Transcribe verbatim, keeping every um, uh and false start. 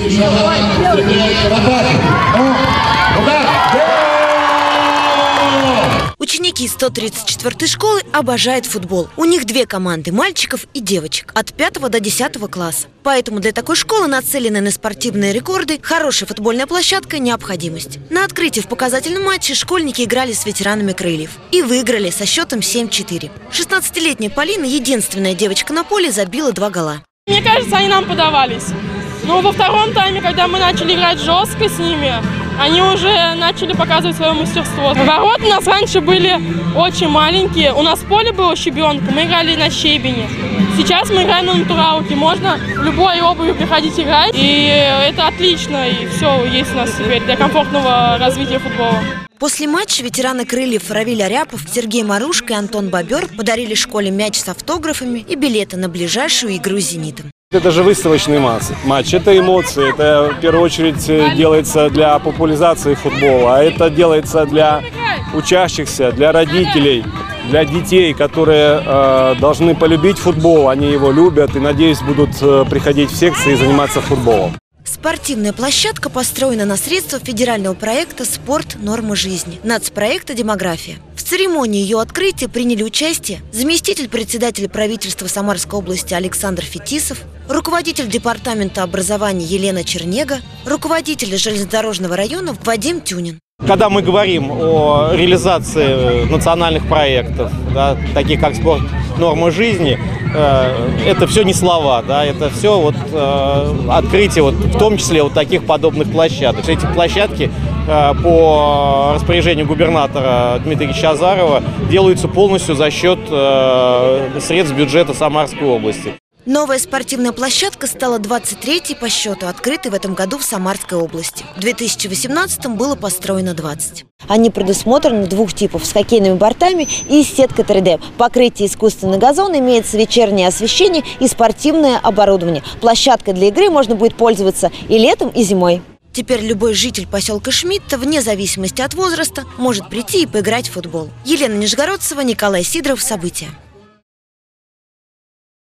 Ученики сто тридцать четвёртой школы обожают футбол. У них две команды – мальчиков и девочек, от пятого до десятого класса. Поэтому для такой школы, нацеленной на спортивные рекорды, хорошая футбольная площадка – необходимость. На открытии в показательном матче школьники играли с ветеранами «Крыльев» и выиграли со счетом семь-четыре. шестнадцатилетняя Полина, единственная девочка на поле, забила два гола. Мне кажется, они нам подавались. Но во втором тайме, когда мы начали играть жестко с ними, они уже начали показывать свое мастерство. Ворота у нас раньше были очень маленькие. У нас поле было щебенка, мы играли на щебени. Сейчас мы играем на натуралке. Можно в любой обуви приходить играть. И это отлично. И все есть у нас теперь для комфортного развития футбола. После матча ветераны «Крыльев» Равиль Аряпов, Сергей Марушка и Антон Бобер подарили школе мяч с автографами и билеты на ближайшую игру с «Зенитом». Это же выставочный матч, это эмоции, это в первую очередь делается для популяризации футбола, а это делается для учащихся, для родителей, для детей, которые э, должны полюбить футбол, они его любят и, надеюсь, будут э, приходить в секции и заниматься футболом. Спортивная площадка построена на средства федерального проекта «Спорт. Нормы жизни» нацпроекта «Демография». В церемонии ее открытия приняли участие заместитель председателя правительства Самарской области Александр Фетисов, руководитель департамента образования Елена Чернега, руководитель железнодорожного района Вадим Тюнин. Когда мы говорим о реализации национальных проектов, да, таких как «Спорт. Нормы жизни», э, это все не слова, да, это все вот, э, открытие, вот, в том числе вот таких подобных площадок. Эти площадки э, по распоряжению губернатора Дмитрия Ильича Азарова делаются полностью за счет э, средств бюджета Самарской области. Новая спортивная площадка стала двадцать третьей по счету, открытой в этом году в Самарской области. В две тысячи восемнадцатом было построено двадцать. Они предусмотрены двух типов – с хоккейными бортами и с сеткой три дэ. Покрытие искусственный газон, имеется вечернее освещение и спортивное оборудование. Площадкой для игры можно будет пользоваться и летом, и зимой. Теперь любой житель поселка Шмидта, вне зависимости от возраста, может прийти и поиграть в футбол. Елена Нижегородцева, Николай Сидоров. События.